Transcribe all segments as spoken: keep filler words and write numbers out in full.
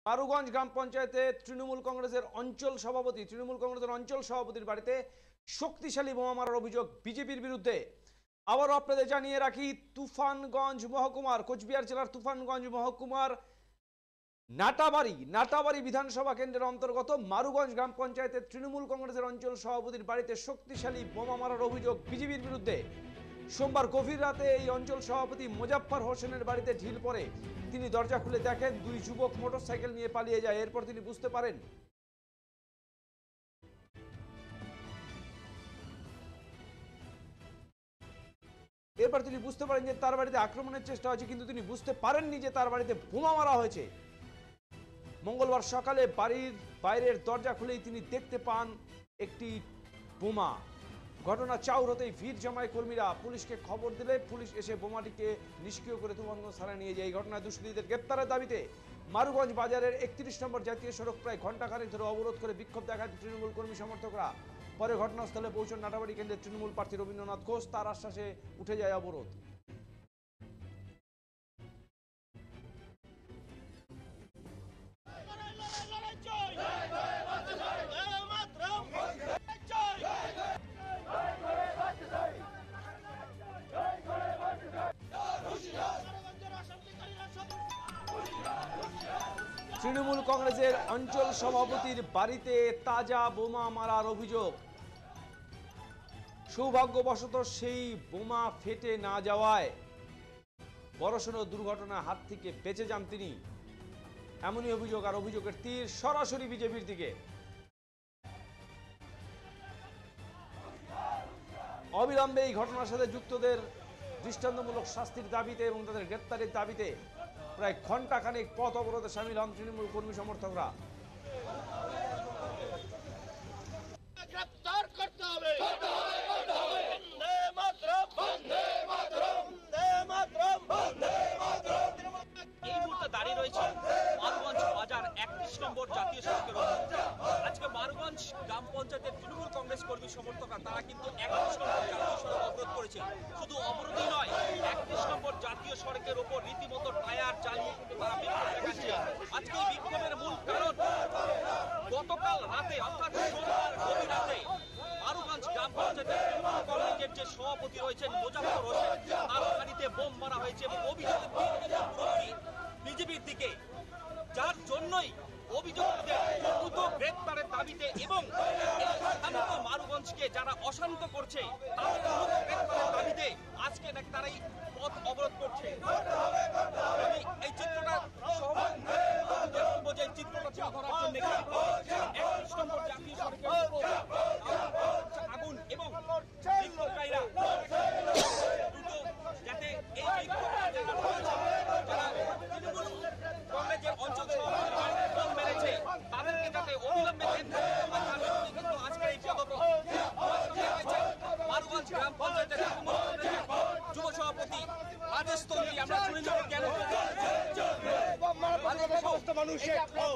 মারুগঞ্জ গ্রাম পঞ্চায়েতে তৃণমূল কংগ্রেসের অঞ্চল সভাপতি তৃণমূল কংগ্রেসের অঞ্চল সভাপতির বাড়িতে শক্তিশালী বোমা মারার অভিযোগ বিজেপির বিরুদ্ধে। আবারও আপনাদের জানিয়ে রাখি, তুফানগঞ্জ মহকুমার কোচবিহার জেলার তুফানগঞ্জ মহকুমার নাটাবাড়ি নাটাবাড়ি বিধানসভা কেন্দ্রের অন্তর্গত মারুগঞ্জ গ্রাম পঞ্চায়েতের তৃণমূল কংগ্রেসের অঞ্চল সভাপতির বাড়িতে শক্তিশালী বোমা মারার অভিযোগ বিজেপির বিরুদ্ধে। সোমবার গভীর রাতে এই অঞ্চল সভাপতি মোজাফফর হোসেনের বাড়িতে ঢিল পড়ে। তিনি দরজা খুলে দেখেন দুই যুবক মোটরসাইকেল নিয়ে পালিয়ে যায়। এরপর তিনি বুঝতে পারেন এরপর তিনি বুঝতে পারেন যে তার বাড়িতে আক্রমণের চেষ্টা হয়েছে, কিন্তু তিনি বুঝতে পারেননি যে তার বাড়িতে বোমা মারা হয়েছে। মঙ্গলবার সকালে বাড়ির বাইরের দরজা খুলেই তিনি দেখতে পান একটি বোমা। ঘটনা চাউর হতেই ভিড় জমায় কর্মীরা। পুলিশকে খবর দিলে পুলিশ এসে বোমাটিকে নিষ্ক্রিয় করে তুফানগঞ্জ থানায় নিয়ে যায়। এই ঘটনায় দুষ্কৃতীদের গ্রেপ্তারের দাবিতে মারুগঞ্জ বাজারের একত্রিশ নম্বর জাতীয় সড়ক প্রায় ঘণ্টাখানেক ধরে অবরোধ করে বিক্ষোভ দেখায় তৃণমূল কর্মী সমর্থকরা। পরে ঘটনাস্থলে পৌঁছন নাটাবাড়ি কেন্দ্রের তৃণমূল প্রার্থী রবীন্দ্রনাথ ঘোষ। তার আশ্বাসে উঠে যায় অবরোধ। তৃণমূল কংগ্রেসের অঞ্চল সভাপতির বাড়িতে তাজা বোমা মারার অভিযোগ। সৌভাগ্যবশত সেই বোমা ফেটে না যাওয়ায় বড়সড় দুর্ঘটনার হাত থেকে বেঁচে যান তিনি, এমনই অভিযোগ। আর অভিযোগের তীর সরাসরি বিজেপির দিকে। অবিলম্বে এই ঘটনার সাথে যুক্তদের দৃষ্টান্তমূলক শাস্তির দাবিতে এবং তাদের গ্রেপ্তারের দাবিতে প্রায় ঘণ্টাখানেক পথ অবরোধে সামিল হন তৃণমূল কর্মী সমর্থকরা। গ্রেপ্তার করতে হবে, এই মুহূর্তে দাঁড়িয়ে রয়েছে মারুগঞ্জ বাজার একত্রিশ নম্বর জাতীয় সড়কের উপর। আজকে মারুগঞ্জ গ্রাম পঞ্চায়েতের তৃণমূল কংগ্রেস কর্মী সমর্থকরা তারা কিন্তু একত্রিশ নম্বর জাতীয় সড়ক অবরোধ করেছে। শুধু অবরোধই নয়, একত্রিশ নম্বর জাতীয় সড়কের উপর রীতিমতো টায়ার চালিয়ে কিন্তু তারা বিক্ষোভ দেখাচ্ছে। আজকে এই বিক্ষোভের মূল কারণ, গতকাল রাতে অর্থাৎ সোমবার গভীর রাতে মারুগঞ্জ গ্রাম পঞ্চায়েতের তৃণমূল কংগ্রেসের যে সভাপতি রয়েছেন মোজাফফর হোসেন, তার বাড়িতে বোম মারা হয়েছে এবং অভিযোগের পুরোপুরি বিজেপির দিকে, যার জন্যই অভিযোগদের দ্রুত গ্রেপ্তারের দাবিতে এবং শান্ত মারুগঞ্জকে যারা অশান্ত করছে তাদের দ্রুত গ্রেপ্তারের দাবিতে আজকে নাকি তারা এই পথ অবরোধ করছে। আমি এই চিত্রটা বলবো যে এই চিত্রটা তুলে ধরার জন্য একত্রিশ নম্বর জাতীয় সড়কের উপর আগুন এবং বিক্ষোভকারীরা দ্রুত যাতে এই বিক্ষোভকারীরা যারা তৃণমূল কংগ্রেসের অঞ্চল সভাপতি বোম মেরেছে তাদেরকে যাতে অবিলম্বে কিন্তু আজকের এই পদক্ষেপ মারুগঞ্জ গ্রাম পঞ্চায়েতের যুব সভাপতি রাজেশ তন্ত্রী। আমরা শুনে যাব কেন মানুষের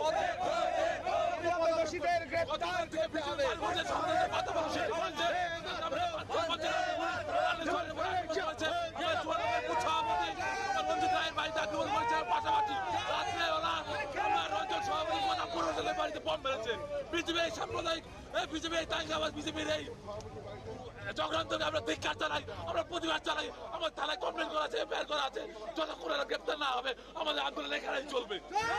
পাশাপাশি বাড়িতে বম মেরেছে বিজেপি এই সাম্প্রদায়িক বিজেপি এই দাঙ্গাবাজ বিজেপির এই চক্রান্তকে আমরা ধিক্কার জানাই, আমরা প্রতিবাদ জানাই। আমার থানায় কমপ্লেন করা আছে, এফআইআর করা আছে। যতক্ষণ গ্রেপ্তার না হবে আমাদের আন্দোলন এখানেই চলবে।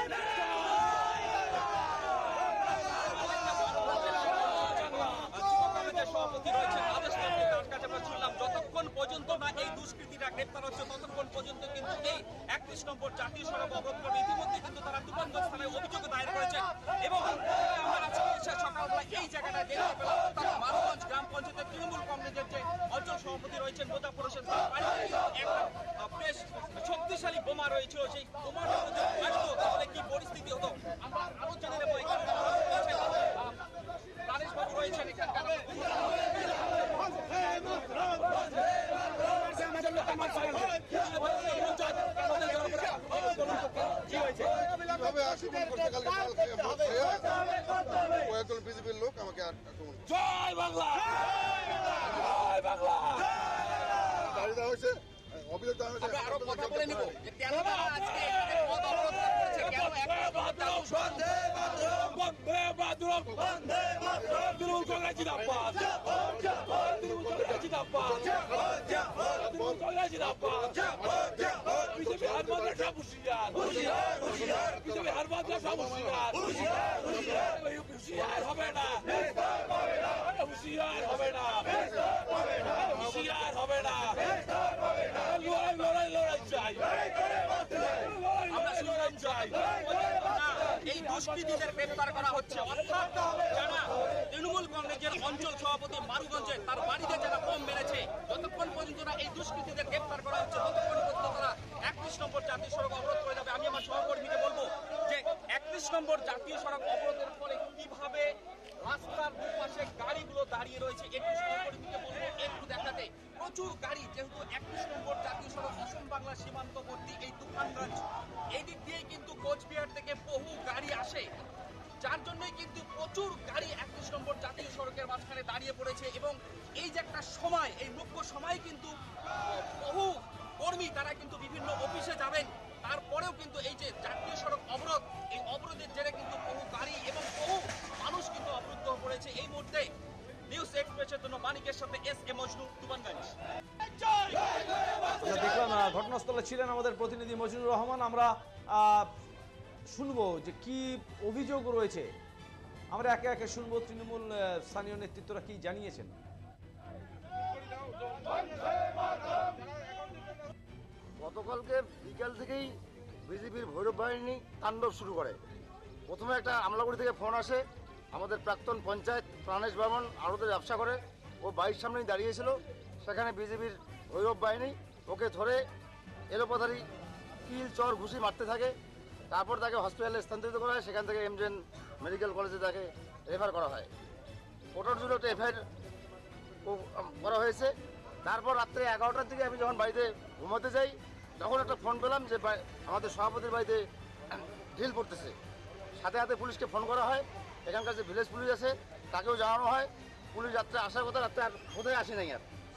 সভাপতি রয়েছেন আদেশ তন্ত্রী, তার কাছে আমরা শুনলাম যতক্ষণ পর্যন্ত না এই দুষ্কৃতীরা গ্রেপ্তার হচ্ছে ততক্ষণ পর্যন্ত কিন্তু এই একত্রিশ নম্বর জাতীয় সড়ক অবরোধ করবে। ইতিমধ্যে কিন্তু তারা তুফানগঞ্জ থানায় অভিযোগ দায়ের করেছেন এবং আমরা সকালবেলা এই জায়গাটায় দেখতে পেলাম অর্থাৎ মারুগঞ্জ গ্রাম পঞ্চায়েতের তৃণমূল কংগ্রেসের যে অঞ্চল সভাপতি রয়েছেন মোজাফফর হোসেন, তার বাড়িতে একটা বেশ শক্তিশালী বোমা রয়েছিল। সেই বোমাটা যদি আসতো তাহলে কি পরিস্থিতি হতো আমরা আরো জেনে নেবো। এখানে রাজেশবাবু রয়েছেন এখানকার। বিজেপির লোক আমাকে জয় বাংলা, জয় বাংলা দাঁড়িয়ে দেওয়া হয়েছে, অভিযোগ দেওয়া হয়েছে। আরো কথা বলে নিব কেন আজকে বন্দে মাতরম বন্দে মাতরম বন্দে মাতরম তৃণমূল কংগ্রেস জিন্দাবাদ তৃণমূল কংগ্রেস জিন্দাবাদ তৃণমূল কংগ্রেস জিন্দাবাদ বিজেপি হার মাত্রা সব হুঁশিয়ার হুঁশিয়ার হুঁশিয়ার বিজেপি হার মাত্রা সব হুঁশিয়ার হুঁশিয়ার হুঁশিয়ার হুঁশিয়ার হবে না হুঁশিয়ার হবে না হুঁশিয়ার হবে না লড়াই লড়াই লড়াই চাই আমরা শুনলাম চাই এই দুষ্কৃতীদের গ্রেপ্তার করা হচ্ছে, অর্থাৎ যারা তৃণমূল কংগ্রেসের অঞ্চল সভাপতি মারুগঞ্জে তার বাড়িতে যারা বোম মেরেছে, যতক্ষণ পর্যন্ত না এই দুষ্কৃতীদের গ্রেপ্তার করা হচ্ছে ততক্ষণ পর্যন্ত তারা একত্রিশ নম্বর জাতীয় সড়ক অবরোধ করে যাবে। আমি আমার সহকর্মীকে বলবো যে একত্রিশ নম্বর জাতীয় সড়ক অবরোধের ফলে কিভাবে রাস্তার দুপাশে গাড়িগুলো দাঁড়িয়ে রয়েছে, একটু সহকর্মীকে বলবো একটু দেখাতে। প্রচুর গাড়ি, যেহেতু একত্রিশ নম্বর জাতীয় সড়ক অসম বাংলা সীমান্তবর্তী এই তুফানগঞ্জ, এই দিক দিয়ে কিন্তু কোচবিহার থেকে বহু গাড়ি আসে, যার জন্যই কিন্তু প্রচুর গাড়ি একত্রিশ নম্বর জাতীয় সড়কের মাঝখানে দাঁড়িয়ে পড়েছে। এবং এই যে একটা সময়, এই মুখ্য সময় কিন্তু বহু কর্মী তারা কিন্তু বিভিন্ন অফিসে যাবেন, তারপরেও কিন্তু এই যে জাতীয় সড়ক অবরোধ, এই অবরোধের জেরে কিন্তু বহু গাড়ি এবং বহু মানুষ কিন্তু অবরুদ্ধ পড়েছে। এই মুহূর্তে নিউজ এক্সপ্রেসের জন্য মানিকের সাথে এস এ মজনু, তুফানগঞ্জ। আমরা দেখলাম আহ, ঘটনাস্থলে ছিলেন আমাদের প্রতিনিধি মজিনুর রহমান। আমরা আহ, শুনবো যে কি অভিযোগ রয়েছে, আমরা একে একে শুনবো তৃণমূল আহ, স্থানীয় নেতৃত্বরা কি জানিয়েছেন। গতকালকে বিকাল থেকেই বিজেপির ভৈরব বাহিনী তাণ্ডব শুরু করে। প্রথমে একটা আমলাগুড়ি থেকে ফোন আসে, আমাদের প্রাক্তন পঞ্চায়েত প্রাণেশ বর্মন আড়তে ব্যবসা করে, ও বাড়ির সামনেই দাঁড়িয়েছিল, সেখানে বিজেপির ভৈরব বাহিনী ওকে ধরে এলোপাথারি কিল চর ঘুষি মারতে থাকে। তারপর তাকে হসপিটালে স্থানান্তরিত করা হয়, সেখান থেকে এমজেন মেডিকেল কলেজে তাকে রেফার করা হয়। ওটার জন্য একটা এফআইআর করা হয়েছে। তারপর রাত্রে এগারোটার দিকে আমি যখন বাড়িতে ঘুমাতে যাই, তখন একটা ফোন পেলাম যে আমাদের সভাপতির বাড়িতে ঢিল পড়তেছে। সাথে সাথে পুলিশকে ফোন করা হয়, এখানকার যে ভিলেজ পুলিশ আছে তাকেও জানানো হয়। পুলিশ রাত্রে আসার কথা, রাত্রে আর কোথায় আসে নাই। আর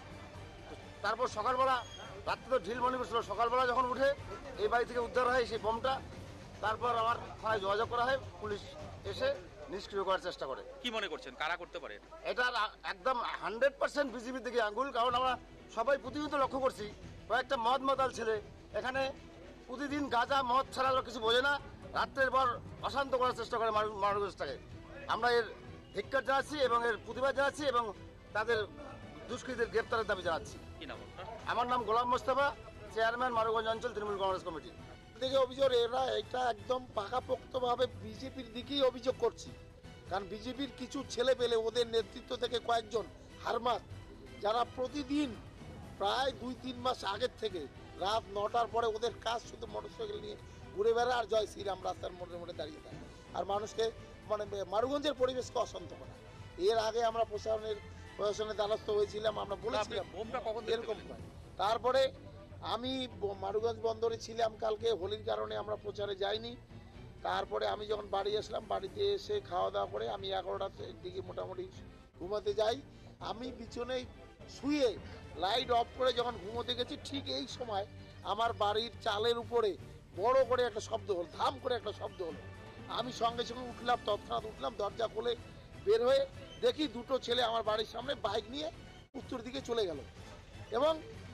তারপর সকালবেলা, রাত্রে তো ঢিল মনে করছিল, সকালবেলা যখন উঠে এই বাড়ি থেকে উদ্ধার হয় সেই বোমটা। তারপর আমার থানায় যোগাযোগ করা হয়, পুলিশ এসে নিষ্ক্রিয় করার চেষ্টা করে। কি মনে করছেন কারা করতে পারে? এটা একদম হান্ড্রেড পার্সেন্ট বিজেপির দিকে আঙ্গুল। কারণ আমরা সবাই প্রতিনিয়ত লক্ষ্য করছি, কয়েকটা মদ মাতাল ছেলে এখানে প্রতিদিন গাঁজা মদ ছাড়া আর কিছু বোঝে না, রাত্রের পর অশান্ত করার চেষ্টা করে মানুষটাকে। আমরা এর ধিক্কার জানাচ্ছি এবং এর প্রতিবাদ জানাচ্ছি এবং তাদের দুষ্কৃতীদের গ্রেপ্তারের দাবি জানাচ্ছি। কি নাম আপনার? আমার নাম গোলাম মোস্তফা, চেয়ারম্যান মারুগঞ্জ অঞ্চল তৃণমূল কংগ্রেস কমিটি। থেকে অভিযোগ, এরা এটা একদম পাকাপোক্তভাবে বিজেপির দিকেই অভিযোগ করছি। কারণ বিজেপির কিছু ছেলে পেলে ওদের নেতৃত্ব থেকে কয়েকজন হারমাত, যারা প্রতিদিন প্রায় দুই তিন মাস আগের থেকে রাত নটার পরে ওদের কাজ শুধু মোটরসাইকেল নিয়ে ঘুরে বেড়ায় আর জয় শ্রীরাম রাস্তার মোড়ে মোড়ে দাঁড়িয়ে থাকে আর মানুষকে মানে মারুগঞ্জের পরিবেশকে অশান্ত করা। এর আগে আমরা প্রশাসনের প্রশাসনের দ্বারস্থ হয়েছিলাম, আমরা বলেছিলাম এরকম নয়। তারপরে আমি মারুগঞ্জ বন্দরে ছিলাম কালকে, হোলির কারণে আমরা প্রচারে যাইনি। তারপরে আমি যখন বাড়ি আসলাম, বাড়িতে এসে খাওয়া দাওয়া করে আমি এগারোটার দিকে মোটামুটি ঘুমাতে যাই। আমি পিছনে শুয়ে লাইট অফ করে যখন ঘুমোতে গেছি, ঠিক এই সময় আমার বাড়ির চালের উপরে বড় করে একটা শব্দ হলো, ধাম করে একটা শব্দ হলো। আমি সঙ্গে সঙ্গে উঠলাম, তৎক্ষণাৎ উঠলাম, দরজা খুলে বের হয়ে দেখি দুটো ছেলে আমার বাড়ির সামনে বাইক নিয়ে উত্তর দিকে চলে গেল। এবং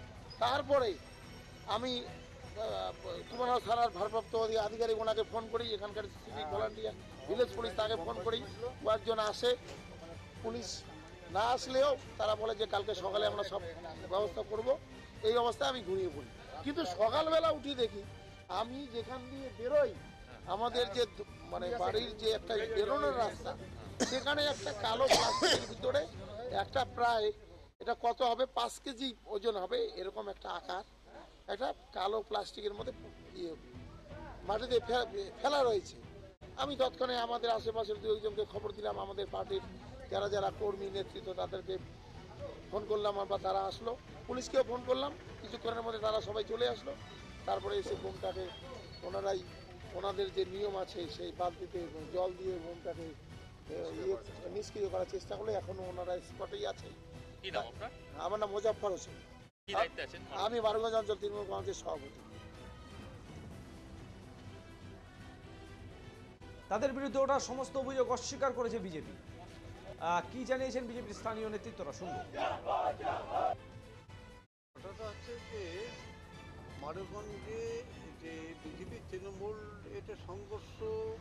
তারপরে আমি কুমারহাট থানার ভারপ্রাপ্ত আধিকারিক ওনাকে ফোন করি, এখানকার সিভিক ভলান্টিয়ার ভিলেজ পুলিশ তাকে ফোন করি, কয়েকজন আসে। পুলিশ না আসলেও তারা বলে যে কালকে সকালে আমরা সব ব্যবস্থা করব। এই অবস্থায় আমি ঘুমিয়ে পড়ি। কিন্তু সকালবেলা উঠি দেখি আমি যেখান দিয়ে বেরোই, আমাদের যে মানে বাড়ির যে একটা বেরোনোর রাস্তা, সেখানে একটা কালো প্লাস্টিকের ভিতরে একটা প্রায় এটা কত হবে পাঁচ কেজি ওজন হবে এরকম একটা আকার একটা কালো প্লাস্টিকের মধ্যে ইয়ে মাটিতে ফেলা রয়েছে। আমি তৎক্ষণে আমাদের আশেপাশের দু একজনকে খবর দিলাম, আমাদের পার্টির যারা যারা কর্মী নেতৃত্ব তাদেরকে ফোন করলাম, বা তারা আসলো। পুলিশকেও ফোন করলাম, কিছুক্ষণের মধ্যে তারা সবাই চলে আসলো। তারপরে এসে বোমটাকে ওনারাই ওনাদের যে নিয়ম আছে সেই বালতিতে জল দিয়ে বোমটাকে ইয়ে নিষ্ক্রিয় করার চেষ্টা করলে এখনো ওনারা স্পটেই আছে। কি নাম আপনার? আমার নাম মোজাফফর হোসেন, কি দায়িত্বে আছেন? আমি মারুগঞ্জ অঞ্চল তৃণমূল কংগ্রেসের সভাপতি। তাদের বিরুদ্ধে ওঠা সমস্ত অভিযোগ অস্বীকার করেছে বিজেপি। কি জানিয়েছেন বিজেপির স্থানীয় নেতৃত্বরা, শুনবো। কথাটা হচ্ছে যে মারুগঞ্জে যে বিজেপি তৃণমূল এটা সংঘর্ষ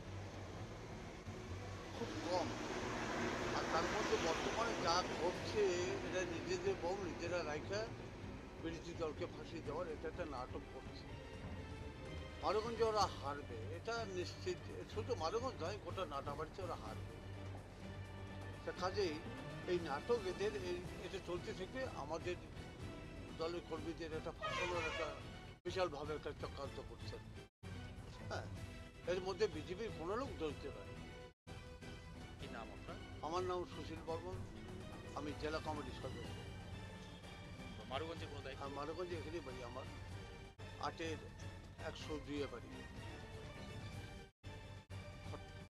খুব কম, আর তার মধ্যে বর্তমানে যা ঘটছে এটা নিজেদের বউ নিজেরা রাইখা বিরোধী দলকে ফাঁসিয়ে দেওয়ার এটা একটা নাটক করছে। মারুগঞ্জে ওরা হারবে এটা নিশ্চিত, শুধু মারুগঞ্জ নয় গোটা নাটাবাড়িতে ওরা হারবে। তা কাজেই এই নাটক এদের এই এটা চলতে থেকে আমাদের দলের কর্মীদের এটা ফাঁসানোর একটা বিশালভাবে একটা চক্রান্ত করছে। হ্যাঁ, এর মধ্যে বিজেপির কোনো লোক দোষ দিতে পারে। কি নাম আপনার? আমার নাম সুশীল বর্মন, আমি জেলা কমিটির সদস্য। মারুগঞ্জের কোনো দায়িত্ব? আর মারুগঞ্জে এখানেই বাড়ি আমার, আটের একশো দুইয়ে বাড়ি।